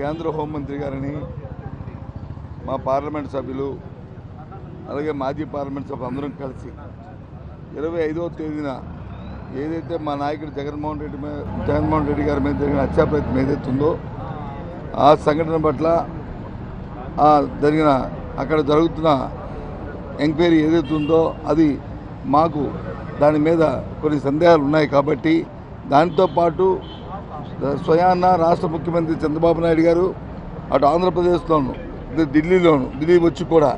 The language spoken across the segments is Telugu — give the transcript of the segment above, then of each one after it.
కేంద్ర హోంమంత్రి గారిని మా పార్లమెంట్ సభ్యులు అలాగే మాజీ పార్లమెంట్ సభ్యులు అందరం కలిసి 25వ తేదీన ఏదైతే మా నాయకుడు జగన్మోహన్ రెడ్డి గారి మీద జరిగిన హత్యా ప్రయత్నం ఏదైతే ఉందో ఆ సంఘటన పట్ల జరిగిన అక్కడ జరుగుతున్న ఎంక్వైరీ ఏదైతే ఉందో అది మాకు దాని మీద కొన్ని సందేహాలు ఉన్నాయి కాబట్టి దాంతోపాటు స్వయాన రాష్ట్ర ముఖ్యమంత్రి చంద్రబాబు నాయుడు గారు అటు ఆంధ్రప్రదేశ్లోను ఢిల్లీ వచ్చి కూడా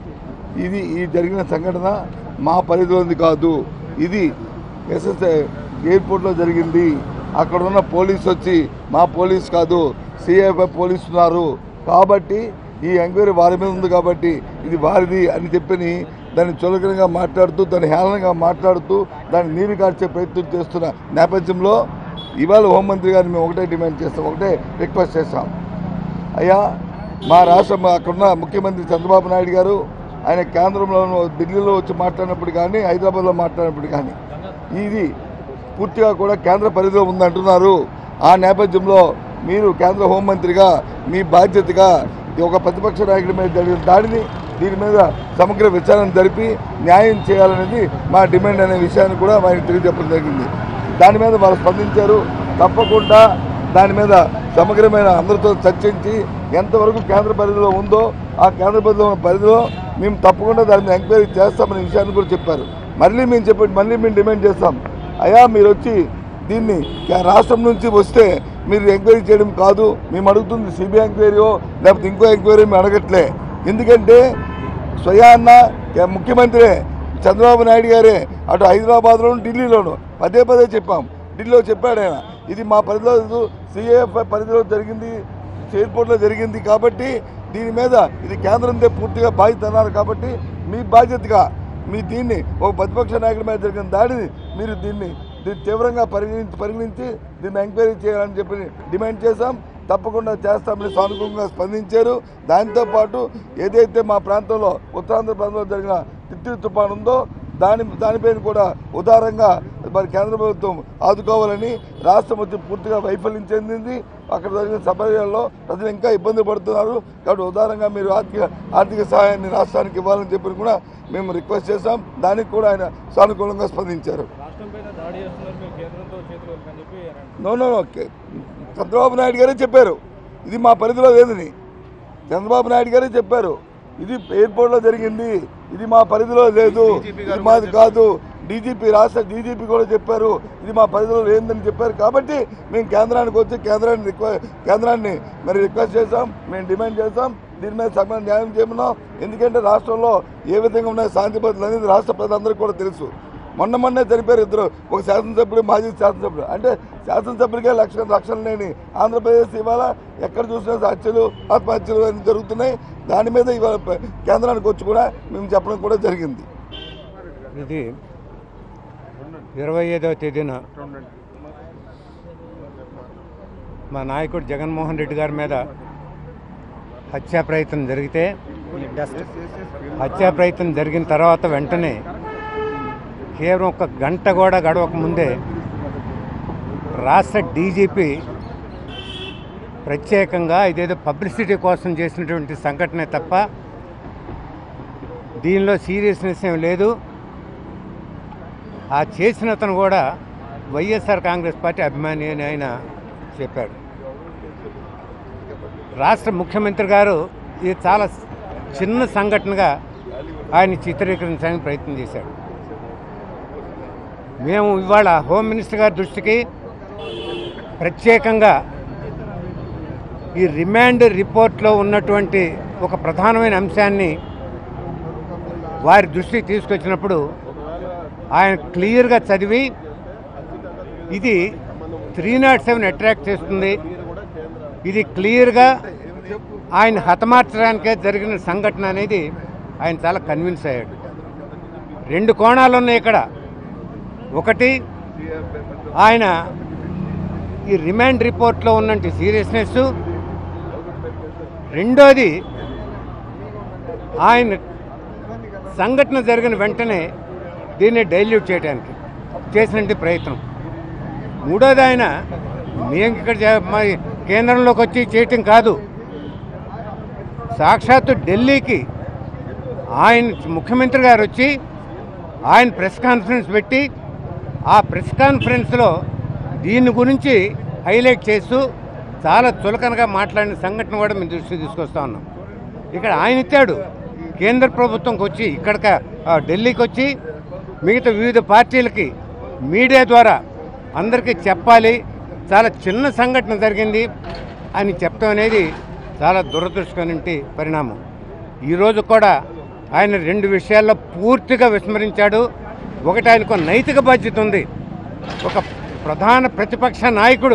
ఈ జరిగిన సంఘటన మా పరిధిలోది కాదు, ఇది ఎస్ఎస్ఐ ఎయిర్పోర్ట్లో జరిగింది, అక్కడ ఉన్న పోలీసు వచ్చి మా పోలీస్ కాదు సిఐఎఫ్ఐ పోలీసు ఉన్నారు కాబట్టి ఈ ఎంక్వైరీ వారి మీద ఉంది కాబట్టి ఇది వారిది అని చెప్పని దాన్ని చులకనగా మాట్లాడుతూ దాన్ని హేళనగా మాట్లాడుతూ దాన్ని నీరు కార్చే ప్రయత్నం చేస్తున్న నేపథ్యంలో ఇవాళ హోంమంత్రి గారిని మేము ఒకటే డిమాండ్ చేస్తాం, ఒకటే రిక్వెస్ట్ చేస్తాం. అయ్యా మా రాష్ట్రం అక్కడున్న ముఖ్యమంత్రి చంద్రబాబు నాయుడు గారు ఆయన కేంద్రంలో ఢిల్లీలో వచ్చి మాట్లాడినప్పుడు కానీ హైదరాబాద్లో మాట్లాడినప్పుడు కానీ ఇది పూర్తిగా కూడా కేంద్ర పరిధిలో ఉందంటున్నారు. ఆ నేపథ్యంలో మీరు కేంద్ర హోంమంత్రిగా మీ బాధ్యతగా ఒక ప్రతిపక్ష నాయకుడి మీద జరిగిన దాడిని దీని మీద సమగ్ర విచారణ జరిపి న్యాయం చేయాలనేది మా డిమాండ్ అనే విషయాన్ని కూడా వారికి తెలియజెప్పడం జరిగింది. దాని మీద వాళ్ళు స్పందించారు. తప్పకుండా దాని మీద సమగ్రమైన అందరితో చర్చించి ఎంతవరకు కేంద్ర పరిధిలో ఉందో ఆ కేంద్ర పరిధిలో మేము తప్పకుండా దాని మీద ఎంక్వైరీ చేస్తామనే విషయాన్ని కూడా చెప్పారు. మళ్ళీ మేము డిమాండ్ చేస్తాం, అయ్యా మీరు వచ్చి దీన్ని రాష్ట్రం నుంచి వస్తే మీరు ఎంక్వైరీ చేయడం కాదు, మేము అడుగుతుంది సిబిఐ ఎంక్వైరీయో లేకపోతే ఇంకో ఎంక్వైరీ మేము అడగట్లే. ఎందుకంటే స్వయాన్న ముఖ్యమంత్రి చంద్రబాబు నాయుడు గారే అటు హైదరాబాద్లోను ఢిల్లీలోను పదే చెప్పాం, ఢిల్లీలో చెప్పాడు ఆయన ఇది మా పరిధిలో సిఐఎఫ్ఐ పరిధిలో జరిగింది, ఎయిర్పోర్ట్లో జరిగింది కాబట్టి దీని మీద ఇది కేంద్రంతో పూర్తిగా బాధ్యత అన్నారు కాబట్టి మీ బాధ్యతగా మీ దీన్ని ఒక ప్రతిపక్ష నాయకుడి మీద జరిగిన దాడిని మీరు దీన్ని తీవ్రంగా పరిగణించి దీన్ని ఎంక్వైరీ చేయాలని చెప్పి డిమాండ్ చేశాం. తప్పకుండా చేస్తామని సానుకూలంగా స్పందించారు. దాంతోపాటు ఏదైతే మా ప్రాంతంలో ఉత్తరాంధ్ర ప్రాంతంలో జరిగిన తిత్లీ తుఫాను ఉందో దానిపైన కూడా ఉదారంగా మరి కేంద్ర ప్రభుత్వం ఆదుకోవాలని రాష్ట్రం వచ్చి పూర్తిగా వైఫల్యం చెందింది. అక్కడ జరిగిన సమయాల్లో ప్రజలు ఇంకా ఇబ్బంది పడుతున్నారు కాబట్టి ఉదారంగా మీరు ఆర్థిక సహాయాన్ని రాష్ట్రానికి ఇవ్వాలని చెప్పి కూడా మేము రిక్వెస్ట్ చేశాం. దానికి కూడా ఆయన సానుకూలంగా స్పందించారు. నో చంద్రబాబు నాయుడు గారే చెప్పారు ఇది మా పరిధిలో లేదని. చంద్రబాబు నాయుడు గారే చెప్పారు ఇది ఎయిర్పోర్ట్లో జరిగింది, ఇది మా పరిధిలో లేదు, ఇది మాది కాదు. రాష్ట్ర డీజీపీ కూడా చెప్పారు ఇది మా పరిధిలో లేదని చెప్పారు. కాబట్టి మేము కేంద్రానికి వచ్చి కేంద్రాన్ని మరి రిక్వెస్ట్ చేసాం, మేము డిమాండ్ చేసాం దీని మీద సగం న్యాయం చేయమన్నాం. ఎందుకంటే రాష్ట్రంలో ఏ విధంగా ఉన్నాయి శాంతి భద్రతలు అనేది రాష్ట్ర ప్రజలందరికీ కూడా తెలుసు. మొన్నే చనిపోయారు ఇద్దరు, ఒక శాసనసభ్యుడు మాజీ శాసనసభ్యుడు. అంటే శాసనసభ్యుడికే రక్షణ లేని ఆంధ్రప్రదేశ్ ఇవాళ ఎక్కడ చూసినా హత్యలు ఆత్మహత్యలు అని జరుగుతున్నాయి. దాని మీద ఇవాళ కేంద్రానికి వచ్చి కూడా మేము చెప్పడం కూడా జరిగింది. ఇది 25వ తేదీన మా నాయకుడు జగన్మోహన్ రెడ్డి గారి మీద హత్యా ప్రయత్నం జరిగితే హత్యా ప్రయత్నం జరిగిన తర్వాత వెంటనే కేవలం ఒక గంట కూడా గడవక ముందే రాష్ట్ర డీజీపీ ప్రత్యేకంగా ఇదేదో పబ్లిసిటీ కోసం చేసినటువంటి సంఘటనే తప్ప దీనిలో సీరియస్నెస్ ఏం లేదు. ఆ చేసిన అతను కూడా వైఎస్ఆర్ కాంగ్రెస్ పార్టీ అభిమాని అని ఆయన చెప్పాడు. రాష్ట్ర ముఖ్యమంత్రి గారు ఇది చాలా చిన్న సంఘటనగా ఆయన చిత్రీకరించడానికి ప్రయత్నం చేశాడు. మేము ఇవాళ హోమ్ మినిస్టర్ గారి దృష్టికి ప్రత్యేకంగా ఈ రిమాండ్ రిపోర్ట్లో ఉన్నటువంటి ఒక ప్రధానమైన అంశాన్ని వారి దృష్టికి తీసుకొచ్చినప్పుడు ఆయన క్లియర్గా చదివి ఇది 307 అట్రాక్ట్ చేస్తుంది, ఇది క్లియర్గా ఆయన హతమార్చడానికే జరిగిన సంఘటన అనేది ఆయన చాలా కన్విన్స్ అయ్యాడు. 2 కోణాలు ఉన్నాయి ఇక్కడ. ఒకటి ఆయన ఈ రిమాండ్ రిపోర్ట్లో ఉన్నటువంటి సీరియస్నెస్, రెండోది ఆయన సంఘటన జరిగిన వెంటనే దీన్ని డైల్యూట్ చేయడానికి చేసినటువంటి ప్రయత్నం, మూడోది ఆయన మేము ఇక్కడ కేంద్రంలోకి వచ్చి చేయటం కాదు, సాక్షాత్తు ఢిల్లీకి ఆయన ముఖ్యమంత్రి గారు వచ్చి ఆయన ప్రెస్ కాన్ఫరెన్స్ పెట్టి ఆ ప్రెస్ కాన్ఫరెన్స్లో దీని గురించి హైలైట్ చేస్తూ చాలా చులకనగా మాట్లాడిన సంఘటన కూడా మేము దృష్టికి తీసుకొస్తా ఉన్నాం. ఇక్కడ ఆయన ఇచ్చాడు కేంద్ర ప్రభుత్వంకి వచ్చి ఇక్కడికి ఢిల్లీకి వచ్చి మిగతా వివిధ పార్టీలకి మీడియా ద్వారా అందరికీ చెప్పాలి, చాలా చిన్న సంఘటన జరిగింది అని చెప్పడం అనేది చాలా దురదృష్టకరమైన పరిణామం. ఈరోజు కూడా ఆయన 2 విషయాల్లో పూర్తిగా విస్మరించాడు. ఒకటి, ఆయనకు నైతిక బాధ్యత ఉంది. ఒక ప్రధాన ప్రతిపక్ష నాయకుడు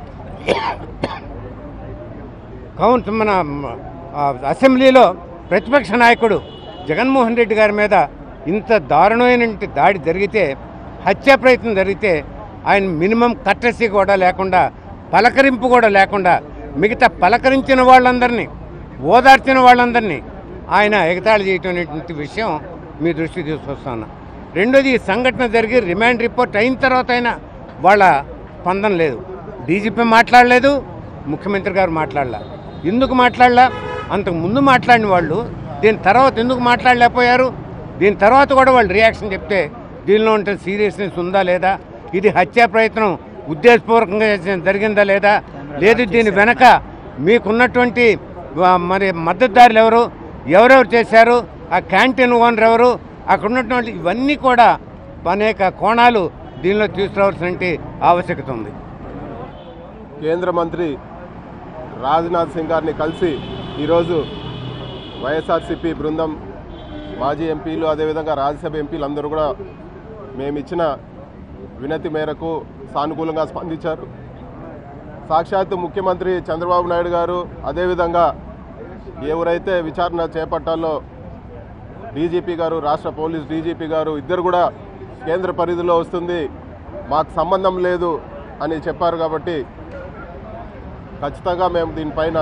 మన అసెంబ్లీలో ప్రతిపక్ష నాయకుడు జగన్మోహన్ రెడ్డి గారి మీద ఇంత దారుణమైన దాడి జరిగితే, హత్యా ప్రయత్నం జరిగితే ఆయన మినిమం కట్టసి కూడా లేకుండా, పలకరింపు కూడా లేకుండా మిగతా పలకరించిన వాళ్ళందరినీ, ఓదార్చిన వాళ్ళందరినీ ఆయన ఎగతాళి చేయటం అనేటువంటి విషయం మీ దృష్టికి తీసుకొస్తాను. రెండోది, ఈ సంఘటన జరిగి రిమాండ్ రిపోర్ట్ అయిన తర్వాత అయినా వాళ్ళ స్పందన లేదు. డీజీపీ మాట్లాడలేదు, ముఖ్యమంత్రి గారు మాట్లాడలా. ఎందుకు మాట్లాడలా? అంతకు ముందు మాట్లాడిన వాళ్ళు దీని తర్వాత ఎందుకు మాట్లాడలేకపోయారు? దీని తర్వాత కూడా వాళ్ళు రియాక్షన్ చెప్తే దీనిలో ఉంటే సీరియస్నెస్ ఉందా లేదా, ఇది హత్యా ప్రయత్నం ఉద్దేశపూర్వకంగా జరిగిందా లేదా, లేదు దీని వెనక మీకున్నటువంటి మరి మద్దతుదారులు ఎవరు, ఎవరెవరు చేశారు, ఆ క్యాంటీన్ ఓనర్ ఎవరు, అక్కడ ఉన్నటువంటి ఇవన్నీ కూడా అనేక కోణాలు దీనిలో తీసుకురావాల్సిన ఆవశ్యకత ఉంది. కేంద్ర మంత్రి రాజ్నాథ్ సింగ్ గారిని కలిసి ఈరోజు వైఎస్ఆర్సీపీ బృందం, మాజీ ఎంపీలు, అదేవిధంగా రాజ్యసభ ఎంపీలు అందరూ కూడా మేము ఇచ్చిన వినతి మేరకు సానుకూలంగా స్పందించారు. సాక్షాత్తు ముఖ్యమంత్రి చంద్రబాబు నాయుడు గారు, అదేవిధంగా ఎవరైతే విచారణ చేపట్టాలో డీజీపీ గారు, రాష్ట్ర పోలీస్ డీజీపీ గారు ఇద్దరు కూడా కేంద్ర పరిధిలో వస్తుంది, మాకు సంబంధం లేదు అని చెప్పారు. కాబట్టి ఖచ్చితంగా మేము దీనిపైన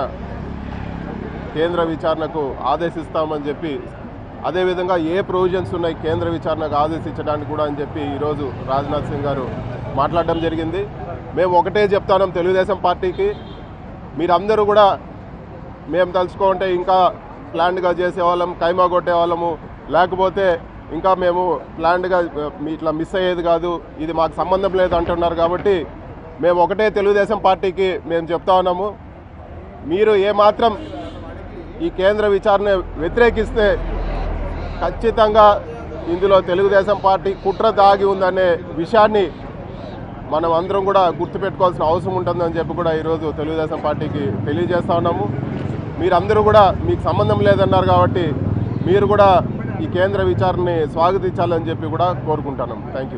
కేంద్ర విచారణకు ఆదేశిస్తామని చెప్పి, అదేవిధంగా ఏ ప్రొవిజన్స్ ఉన్నాయి కేంద్ర విచారణకు ఆదేశించడానికి కూడా అని చెప్పి ఈరోజు రాజ్నాథ్ సింగ్ గారు మాట్లాడడం జరిగింది. మేము ఒకటే చెప్తాం తెలుగుదేశం పార్టీకి, మీరందరూ కూడా మేము తలుచుకుంటే ఇంకా ప్లాన్డ్గా చేసేవాళ్ళం, కైమా కొట్టేవాళ్ళము, లేకపోతే ఇంకా మేము ప్లాన్డ్గా ఇట్లా మిస్ అయ్యేది కాదు, ఇది మాకు సంబంధం లేదు అంటున్నారు. కాబట్టి మేము ఒకటే తెలుగుదేశం పార్టీకి మేము చెప్తా ఉన్నాము, మీరు ఏమాత్రం ఈ కేంద్ర విచారణ వ్యతిరేకిస్తే ఖచ్చితంగా ఇందులో తెలుగుదేశం పార్టీ కుట్ర దాగి ఉందనే విషయాన్ని మనం అందరం కూడా గుర్తుపెట్టుకోవాల్సిన అవసరం ఉంటుందని చెప్పి కూడా ఈరోజు తెలుగుదేశం పార్టీకి తెలియజేస్తా ఉన్నాము. మీరందరూ కూడా మీకు సంబంధం లేదన్నారు కాబట్టి మీరు కూడా ఈ కేంద్ర విచారణని స్వాగతించాలని చెప్పి కూడా కోరుకుంటున్నాం. Thank you.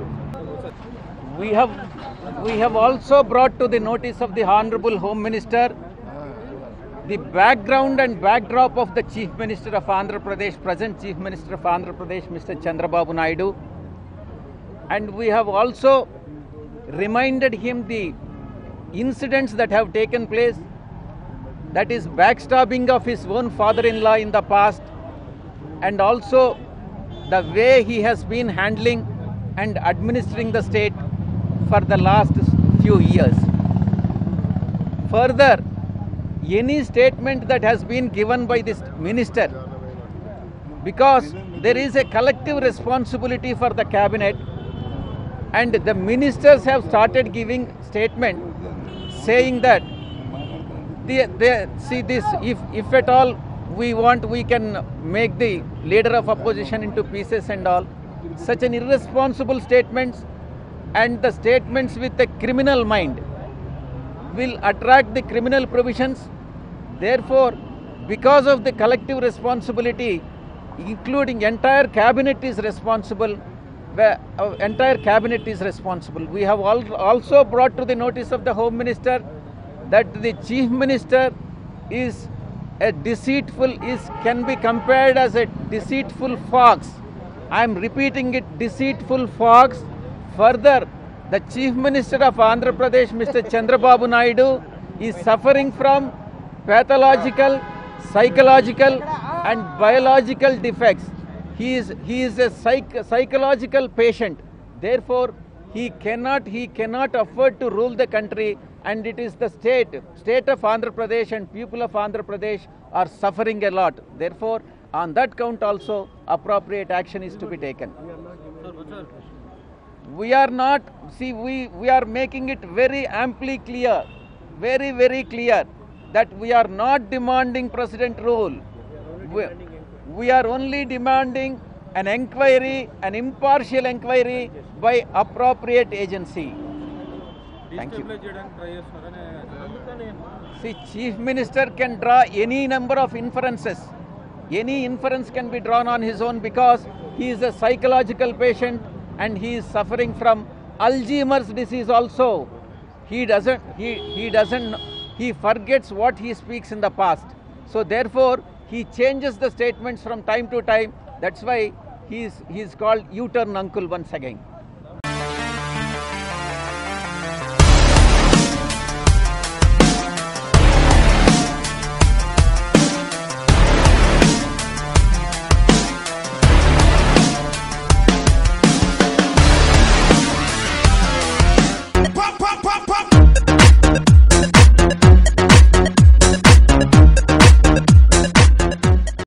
We have also brought to the notice of the Honorable Home Minister the background and backdrop of the Chief Minister of Andhra Pradesh, present Chief Minister of Andhra Pradesh, Mr. Chandrababu Naidu, and we have also reminded him the incidents that have taken place, that is backstabbing of his own father-in-law in the past, and also the way he has been handling and administering the state for the last few years. Further, any statement that has been given by this minister, because there is a collective responsibility for the cabinet, and the ministers have started giving statement saying that see this, if at all we want, we can make the leader of opposition into pieces and all. Such an irresponsible statements and the statements with a criminal mind will attract the criminal provisions. Therefore, because of the collective responsibility, including entire cabinet is responsible, entire cabinet is responsible. We have also brought to the notice of the Home Minister that the Chief Minister is a deceitful, can be compared as a deceitful fox. I am repeating it, deceitful fox. Further, the Chief Minister of Andhra Pradesh, Mr. Chandrababu Naidu, is suffering from pathological, psychological and biological defects. He is a psychological patient. Therefore, he cannot afford to rule the country, and it is the state of Andhra Pradesh and people of Andhra Pradesh are suffering a lot. Therefore, on that count also, appropriate action is to be taken. We are not, see, we are making it very amply clear, very, very clear, that we are not demanding president rule. We are only demanding an inquiry, an impartial inquiry by appropriate agency. Thank you. See, Chief Minister can draw any number of inferences. Any inference can be drawn on his own because he is a psychological patient and he is suffering from Alzheimer's disease also. He forgets what he speaks in the past. So therefore, he changes the statements from time to time. That's why he is called U-turn uncle once again.